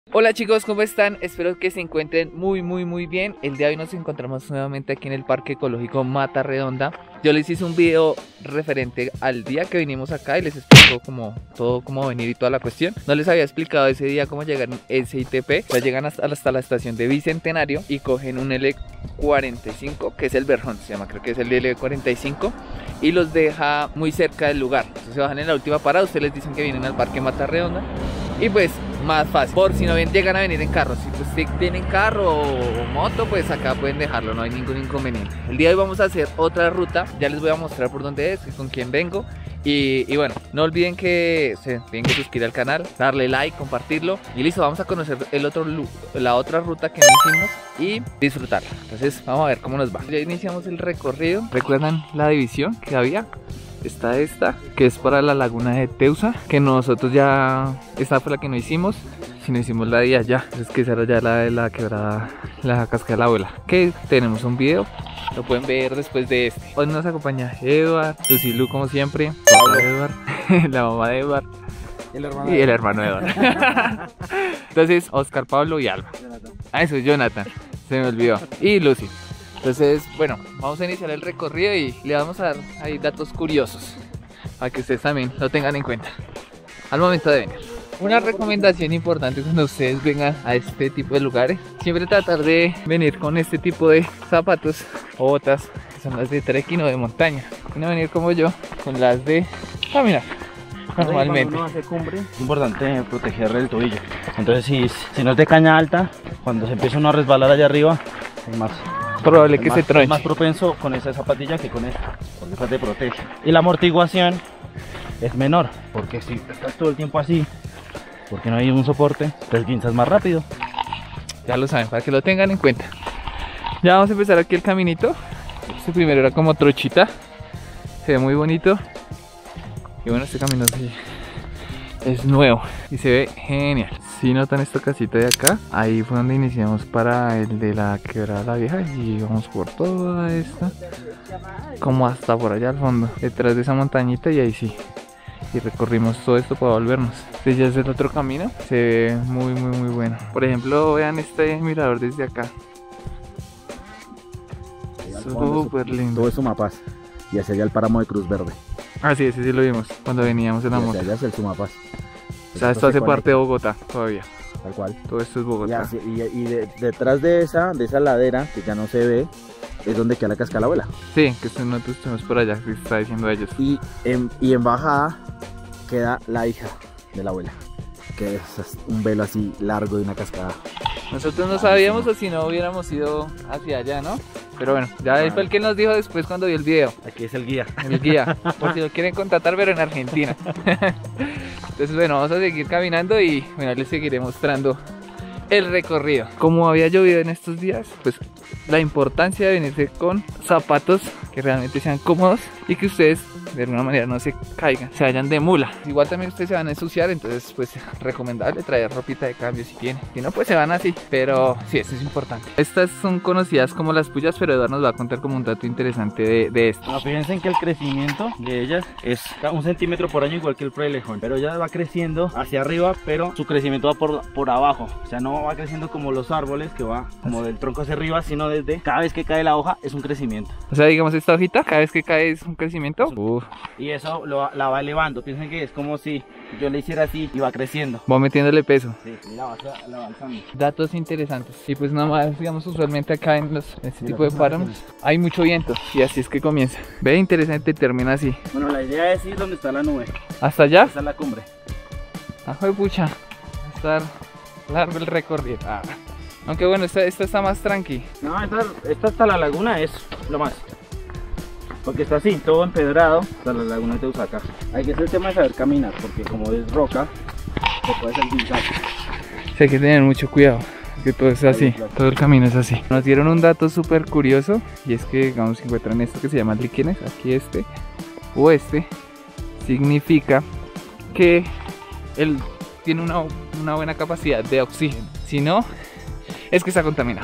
Hola chicos, ¿cómo están? Espero que se encuentren muy bien. El día de hoy nos encontramos nuevamente aquí en el Parque Ecológico Mata Redonda. Yo les hice un video referente al día que vinimos acá y les explico como todo, cómo venir y toda la cuestión. No les había explicado ese día cómo llegar en SITP. O sea, llegan hasta la estación de Bicentenario y cogen un L45, que es el Verjón, se llama, creo que es el L45, y los deja muy cerca del lugar. Entonces se bajan en la última parada, ustedes les dicen que vienen al Parque Mata Redonda y pues más fácil, por si no llegan a venir en carro. Si pues tienen carro o moto, pues acá pueden dejarlo, no hay ningún inconveniente. El día de hoy vamos a hacer otra ruta, ya les voy a mostrar por dónde es, con quién vengo. Y bueno, no olviden que se tienen que suscribir al canal, darle like, compartirlo. Y listo, vamos a conocer la otra ruta que no hicimos y disfrutarla. Entonces vamos a ver cómo nos va. Ya iniciamos el recorrido. ¿Recuerdan la división que había? Está esta, que es para la laguna de Teusa, que nosotros ya, esta fue la que no hicimos, si no hicimos la de allá, es que esa era ya la de la quebrada, la cascada de la abuela, que tenemos un video, lo pueden ver después de este. Hoy nos acompaña Edward, Lucilu como siempre, papá de Edward, la mamá de Edward y el hermano de Edward. Entonces, Oscar, Pablo y Alba. Ah, eso es Jonathan, se me olvidó, y Lucy. Entonces, bueno, vamos a iniciar el recorrido y le vamos a dar ahí datos curiosos para que ustedes también lo tengan en cuenta al momento de venir. Una recomendación importante cuando ustedes vengan a este tipo de lugares, siempre tratar de venir con este tipo de zapatos o botas, que son las de trekking o de montaña, y no venir como yo con las de caminar normalmente. Cuando uno hace cumbre, es importante proteger el tobillo. Entonces si no es de caña alta, cuando se empieza uno a resbalar allá arriba, es más probable que se tronche. Es más propenso con esa zapatilla que con esta, porque esta te protege. Y la amortiguación es menor, porque si estás todo el tiempo así, porque no hay un soporte, te esguinzas más rápido. Ya lo saben, para que lo tengan en cuenta. Ya vamos a empezar aquí el caminito. Este primero era como trochita, se ve muy bonito. Y bueno, este camino sí es nuevo y se ve genial. Si notan esta casita de acá, ahí fue donde iniciamos para el de la quebrada la vieja y vamos por toda esta, como hasta por allá al fondo, detrás de esa montañita, y ahí sí, y recorrimos todo esto para volvernos. Este ya es el otro camino, se ve muy bueno. Por ejemplo, vean este mirador desde acá, súper lindo. Todo es Sumapaz y hacia allá el páramo de Cruz Verde. Ah, sí, ese sí lo vimos cuando veníamos en la moto. Allá es el Sumapaz. O sea, esto hace parte de Bogotá todavía. Tal cual. Todo esto es Bogotá. Detrás de esa ladera, que ya no se ve, es donde queda la cascada de la abuela. Sí, que nosotros estuvimos por allá, que está diciendo ellos. Y en bajada queda la hija de la abuela, que es un velo así largo de una cascada. Nosotros no sabíamos, o si no hubiéramos ido hacia allá, ¿no? Pero bueno, ya él fue el que nos dijo después cuando vio el video. Aquí es el guía. El guía, por si lo quieren contratar, pero en Argentina. Entonces bueno, vamos a seguir caminando y bueno, les seguiré mostrando el recorrido. Como había llovido en estos días, pues la importancia de venirse con zapatos que realmente sean cómodos y que ustedes de alguna manera no se caigan, se vayan de mula. Igual también ustedes se van a ensuciar, entonces pues recomendable traer ropita de cambio si tienen. Si no, pues se van así, pero sí, eso es importante. Estas son conocidas como las puyas, pero Eduardo nos va a contar como un dato interesante de esto. No, fíjense que el crecimiento de ellas es 1 centímetro por año, igual que el frailejón, pero ella va creciendo hacia arriba, pero su crecimiento va por abajo. O sea, no va creciendo como los árboles, que va como del tronco hacia arriba, sino desde cada vez que cae la hoja es un crecimiento. O sea, digamos esta hojita, cada vez que cae es un crecimiento. Y eso la va elevando. Piensen que es como si yo le hiciera así y va creciendo. Va metiéndole peso. Sí, y la va alzando. Datos interesantes. Y pues nada más, digamos, usualmente acá en este tipo de páramos hay mucho viento y así es que comienza. Ve, interesante, termina así. Bueno, la idea es ir donde está la nube. ¿Hasta allá? Esa es la cumbre. Ajo de pucha, va a estar largo el recorrido. Aunque bueno, esta está más tranqui. No, esta hasta la laguna es lo más. Porque está así, todo empedrado, hasta la laguna de Teusaca. Hay que hacer el tema de saber caminar, porque como es roca, se puede hacer guinzar. Sí, hay que tener mucho cuidado, que todo es así, todo el camino es así. Nos dieron un dato súper curioso, y es que, digamos, se encuentran esto que se llama líquenes, aquí este, o este, significa que él tiene una buena capacidad de oxígeno. Si no, es que está contaminado.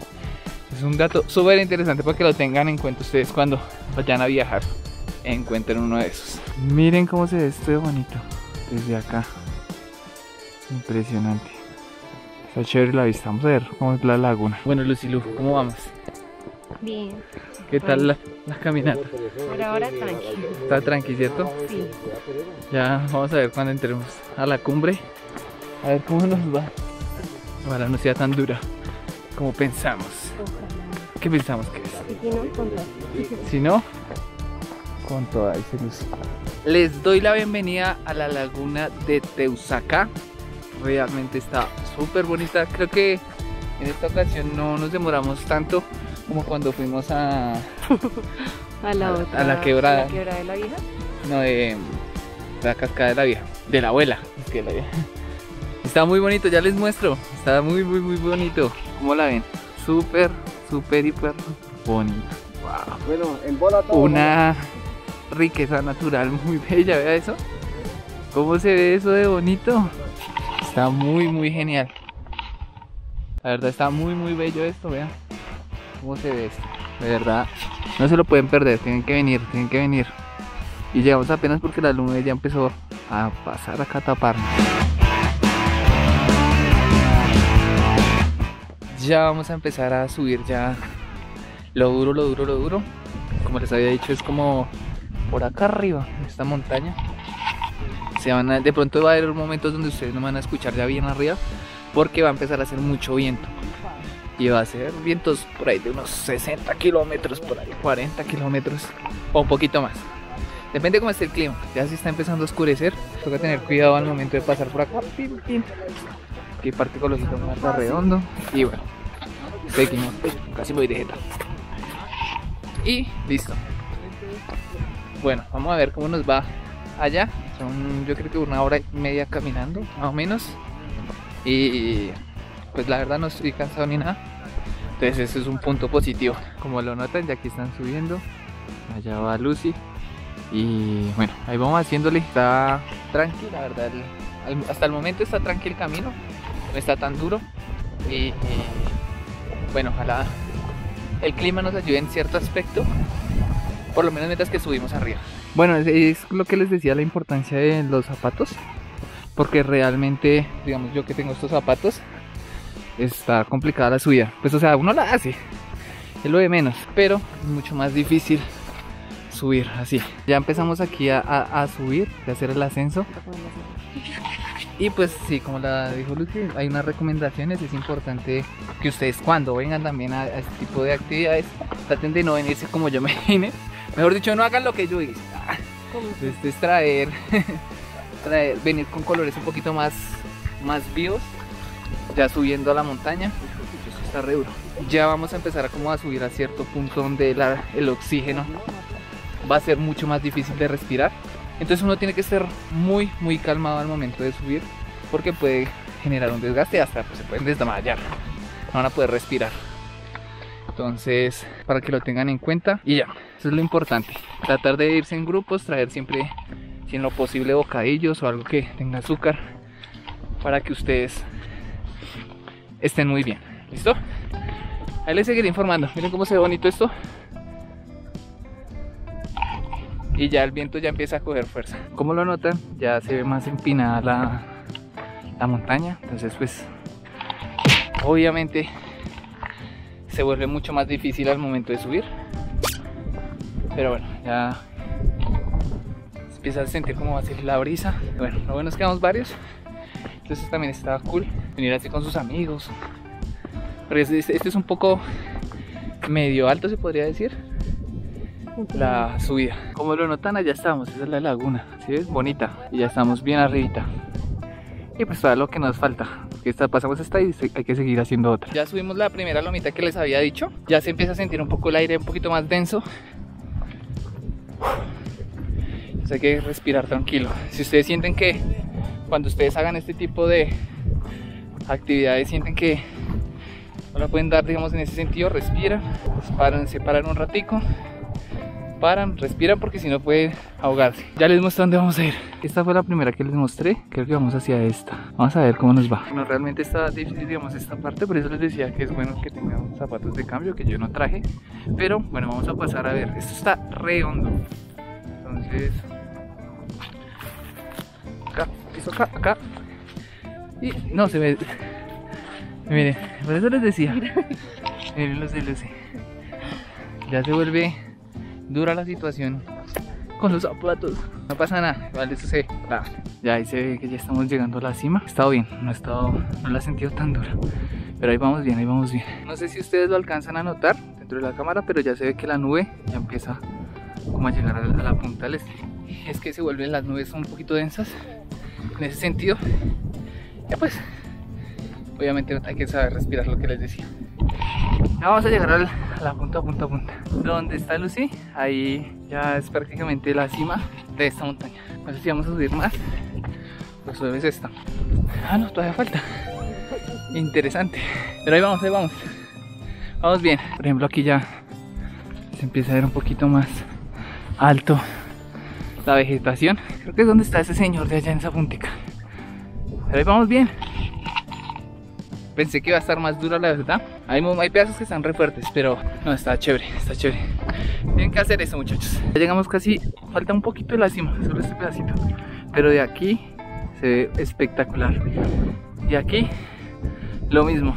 Es un dato súper interesante para que lo tengan en cuenta ustedes cuando vayan a viajar. Encuentren uno de esos. Miren cómo se ve esto de bonito desde acá. Impresionante. Está chévere la vista. Vamos a ver cómo es la laguna. Bueno, Lucilu, ¿cómo vamos? Bien. ¿Qué tal la caminata? Por ahora tranquilo. ¿Está tranqui, cierto? Sí. Ya vamos a ver cuando entremos a la cumbre. A ver cómo nos va. Ojalá no sea tan dura como pensamos. ¿Qué pensamos que es? Y si no, con todo. Si no, con toda, dice Lucy. Les doy la bienvenida a la laguna de Teusacá. Realmente está súper bonita. Creo que en esta ocasión no nos demoramos tanto como cuando fuimos a la quebrada. ¿A la quebrada de la Vieja? No, de la cascada de la Vieja. De la abuela. Es que la Vieja. Está muy bonito, ya les muestro. Está muy bonito. ¿Cómo la ven? Súper hiper bonito. Wow. Bueno, en bola todo. Una riqueza natural muy bella, vea eso. ¿Cómo se ve eso de bonito? Está muy genial. La verdad está muy bello esto, vean. ¿Cómo se ve esto? De verdad, no se lo pueden perder, tienen que venir. Y llegamos apenas porque la luna ya empezó a pasar acá a taparnos. Ya vamos a empezar a subir ya lo duro. Como les había dicho, es como por acá arriba, en esta montaña. De pronto va a haber momentos donde ustedes no van a escuchar ya bien arriba, porque va a empezar a hacer mucho viento. Y va a ser vientos por ahí de unos 60 kilómetros, por ahí 40 kilómetros o un poquito más. Depende cómo esté el clima. Ya se está empezando a oscurecer, toca tener cuidado al momento de pasar por acá. Aquí Parque Ecológico Mata Redondo. Y bueno, seguimos, casi voy de jeta. Y listo. Bueno, vamos a ver cómo nos va allá. Son, yo creo que 1 hora y media caminando, más o menos. Y pues la verdad no estoy cansado ni nada. Entonces eso es un punto positivo. Como lo notan, ya aquí están subiendo. Allá va Lucy. Y bueno, ahí vamos haciéndole. Está tranquilo, la verdad. Hasta el momento está tranquilo el camino. No está tan duro. Y bueno, ojalá el clima nos ayude en cierto aspecto. Por lo menos mientras que subimos arriba. Bueno, es lo que les decía, la importancia de los zapatos. Porque realmente, digamos, yo que tengo estos zapatos, está complicada la subida. Pues o sea, uno la hace, es lo de menos, pero es mucho más difícil subir así. Ya empezamos aquí a subir, a hacer el ascenso. Y pues sí, como la dijo Lucy, hay unas recomendaciones. Es importante que ustedes cuando vengan también a este tipo de actividades traten de no venirse como yo me vine. Mejor dicho, no hagan lo que yo hice. Es traer venir con colores un poquito más vivos, ya subiendo a la montaña. Esto está re duro. Ya vamos a empezar a subir a cierto punto donde el oxígeno va a ser mucho más difícil de respirar. Entonces uno tiene que estar muy calmado al momento de subir, porque puede generar un desgaste, hasta pues, se pueden desmayar, no van a poder respirar. Entonces, para que lo tengan en cuenta. Y ya, eso es lo importante. Tratar de irse en grupos, traer siempre, si en lo posible, bocadillos o algo que tenga azúcar, para que ustedes estén muy bien. ¿Listo? Ahí les seguiré informando. Miren cómo se ve bonito esto. Y ya el viento ya empieza a coger fuerza. Como lo notan, ya se ve más empinada la montaña. Entonces pues obviamente se vuelve mucho más difícil al momento de subir. Pero bueno, ya se empieza a sentir cómo va a ser la brisa. Bueno, lo bueno es que vamos varios. Entonces también está cool venir así con sus amigos. Porque este es un poco medio alto, se podría decir, la subida. Como lo notan, allá estamos, esa es la laguna, ¿sí ves? Bonita. Y ya estamos bien arribita. Y pues todo lo que nos falta, porque pasamos esta y hay que seguir haciendo otra. Ya subimos la primera lomita que les había dicho. Ya se empieza a sentir un poco el aire un poquito más denso. Entonces hay que respirar tranquilo. Si ustedes sienten que cuando ustedes hagan este tipo de actividades sienten que no la pueden dar, digamos, en ese sentido, respiran, se paran un ratico, respiran, porque si no pueden ahogarse. Ya les muestro dónde vamos a ir. Esta fue la primera que les mostré, creo que vamos hacia esta. Vamos a ver cómo nos va. Bueno, realmente está difícil, digamos, esta parte, por eso les decía que es bueno que tengan zapatos de cambio, que yo no traje. Pero bueno, vamos a pasar a ver. Esto está re hondo. Entonces, acá, piso acá. Y no se ve. Miren, por eso les decía. Miren los de Lucy. Ya se vuelve dura la situación con los zapatos. No pasa nada, vale, eso se... Ya ahí se ve que ya estamos llegando a la cima. Ha estado bien, no la he sentido tan dura. Pero ahí vamos bien, ahí vamos bien. No sé si ustedes lo alcanzan a notar dentro de la cámara, pero ya se ve que la nube ya empieza como a llegar a la punta del este. Es que se vuelven las nubes un poquito densas en ese sentido. Ya pues, obviamente hay que saber respirar, lo que les decía. Ya vamos a llegar a la punta. Donde está Lucy, ahí ya es prácticamente la cima de esta montaña. No sé si vamos a subir más, pues subes esta. Ah, no, todavía falta. Interesante. Pero ahí vamos. Vamos bien. Por ejemplo, aquí ya se empieza a ver un poquito más alto la vegetación. Creo que es donde está ese señor de allá en esa puntica. Pero ahí vamos bien. Pensé que iba a estar más dura, la verdad. Hay pedazos que están re fuertes, pero no, está chévere, está chévere. Tienen que hacer eso, muchachos. Ya llegamos casi, falta un poquito de la cima, solo este pedacito. Pero de aquí se ve espectacular. Y aquí lo mismo.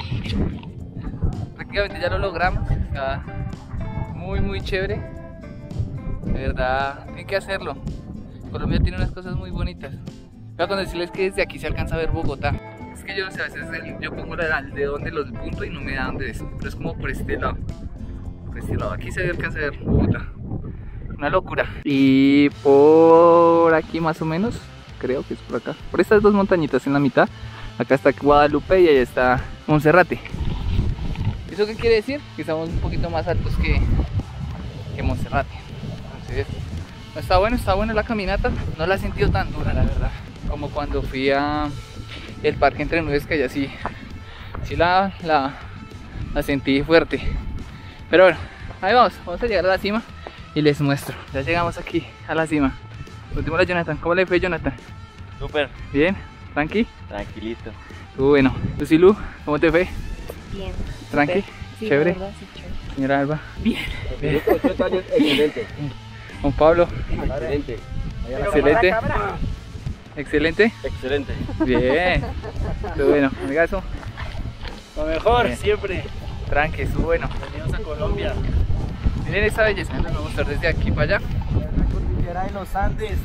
Prácticamente ya lo logramos. Está muy chévere. De verdad, tienen que hacerlo. Colombia tiene unas cosas muy bonitas. Voy a decirles que desde aquí se alcanza a ver Bogotá. Es que yo no sé, a veces yo pongo el dedo donde los punto y no me da donde es. Pero es como por este lado. Por este lado. Aquí se alcanza a ver Bogotá. Una locura. Y por aquí más o menos, creo que es por acá. Por estas dos montañitas en la mitad. Acá está Guadalupe y allá está Monserrate. ¿Eso qué quiere decir? Que estamos un poquito más altos que Monserrate. Entonces, está buena la caminata. No la he sentido tan dura, la verdad, como cuando fui a el parque Entre Nubes, que allá sí la sentí fuerte. Pero bueno, ahí vamos a llegar a la cima y les muestro. Ya llegamos aquí a la cima. Último a Jonathan. ¿Cómo le fue, Jonathan? Súper. ¿Bien? ¿Tranqui? Tranquilito. Bueno. Lucilu, ¿cómo te fue? Bien. ¿Tranqui? Sí, ¿Chévere? la verdad, sí, chévere. Señora Alba. Bien. Excelente. Juan Pablo. Excelente. Excelente. Excelente. Excelente. Bien. Todo bueno. Amigazo. Lo mejor, Bien. siempre. Tranqui, estuvo bueno. Bienvenidos a Colombia. Miren esta belleza. Les voy a mostrar desde aquí para allá. La cordillera de los Andes.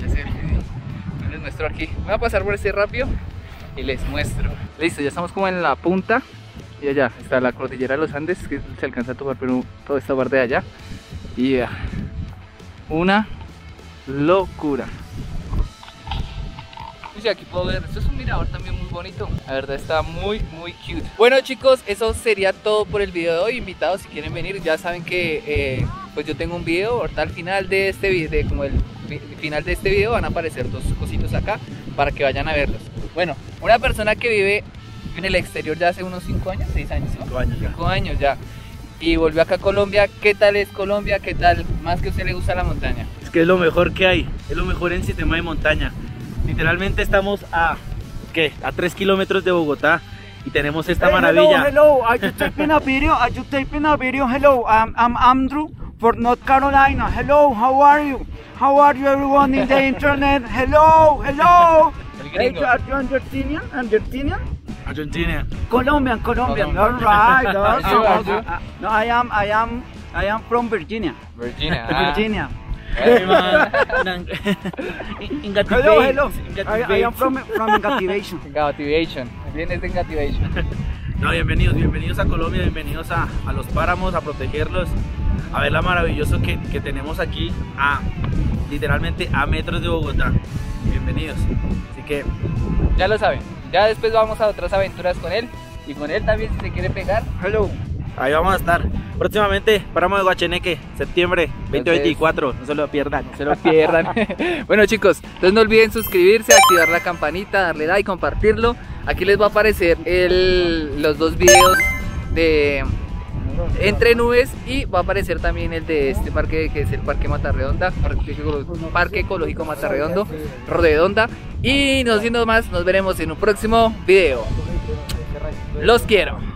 Les muestro aquí. Voy a pasar por este rápido y les muestro. Listo, ya estamos como en la punta. Y allá está la cordillera de los Andes, que se alcanza a tomar, pero toda esta parte de allá. Y ya, una locura. Y aquí puedo ver, esto es un mirador también muy bonito. La verdad está muy cute. Bueno, chicos, eso sería todo por el video de hoy. Invitados, si quieren venir, ya saben que pues yo tengo un video. Ahorita al final de este video, como el final de este video, van a aparecer dos cositos acá para que vayan a verlos. Bueno, una persona que vive en el exterior ya hace unos 5 años, 6 años, ¿no? 5 años ya. 5 años ya. Y volvió acá a Colombia. ¿Qué tal es Colombia? ¿Qué tal? Más que a usted le gusta la montaña. Es que es lo mejor que hay, es lo mejor en sistema de montaña. Literalmente estamos a 3 kilómetros de Bogotá y tenemos esta maravilla. Hello, are you taking a video? Are you taking a video? Hello, I'm Andrew for North Carolina. Hello, how are you? How are you everyone in the internet? Hello. El Hey, gringo. are you Argentinian? Argentina. Colombian. Colombian. All right. Are you? No, I am from Virginia. Virginia. Virginia. Hello. Hello. I am from Engativation. Gativation. Vienes de Gativation. No, bienvenidos a Colombia, bienvenidos a los páramos, a protegerlos, a ver lo maravilloso que tenemos aquí, literalmente a metros de Bogotá. Bienvenidos. Así que Ya lo saben. Ya después vamos a otras aventuras con él. Y con él también, si se quiere pegar. Hello. ahí vamos a estar. Próximamente, Páramo de Guacheneque, septiembre 2024, no se lo pierdan. Se lo pierdan. Bueno, chicos, entonces no olviden suscribirse, activar la campanita, darle like, compartirlo. Aquí les va a aparecer los dos videos de Entre Nubes y va a aparecer también el de este parque, que es el Parque Matarredonda, Parque Ecológico Matarredonda. Y no siendo más, nos veremos en un próximo video. Los quiero.